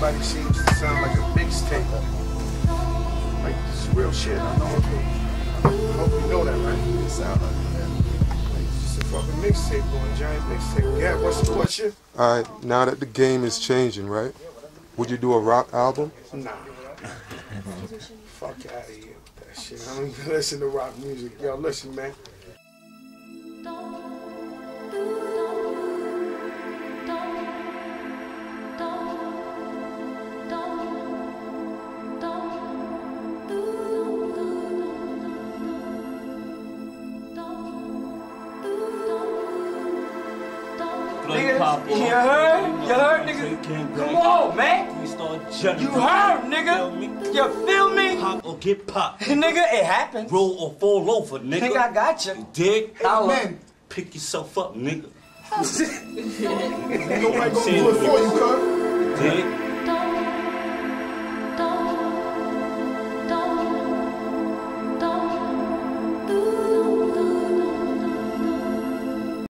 everybody seems to sound like a mixtape. Like, this is real shit. I know it. I hope you know that, right? It sound like that. Like, it's just a fucking mixtape going, giant mixtape. Yeah, what's the question? All right, now that the game is changing, right? Would you do a rock album? Nah. Fuck out of here with that shit. I don't even listen to rock music. Yo, listen, man. Nigga, you heard? You heard, nigga? Come on, man. You heard, nigga? You feel me? Pop or get popped. Nigga, it happens. Roll or fall over, nigga. Nigga, I got you. Dig? Amen. Pick yourself up, nigga. Nobody gonna do it for you, cuz. Dig?